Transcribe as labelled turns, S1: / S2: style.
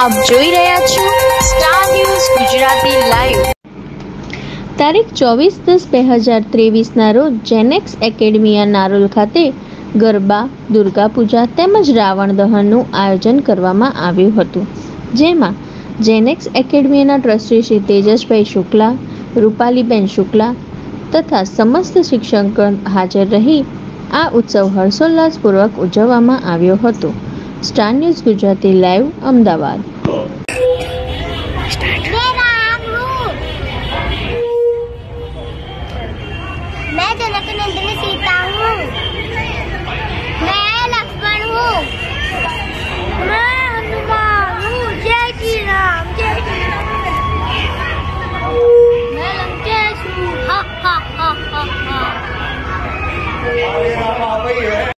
S1: આપ જોઈ રહ્યા છો સ્ટાર ન્યૂઝ ગુજરાતી લાઈવ।
S2: તારીખ 24/10/2023ના રોજ જેનેક્સ એકેડમિયા નારોલ ખાતે ગરબા, દુર્ગા પૂજા તેમજ રાવણ દહનનું આયોજન કરવામાં આવ્યું હતું, જેમાં જેનેક્સ એકેડમિયાના ટ્રસ્ટી શ્રી તેજસભાઈ શુક્લા, રૂપાલીબેન શુક્લા તથા સમસ્ત શિક્ષકગણ હાજર રહી આ ઉત્સવ હર્ષોલ્લાસપૂર્વક ઉજવવામાં આવ્યો હતો। Star news Gujarati live, Ahmedabad.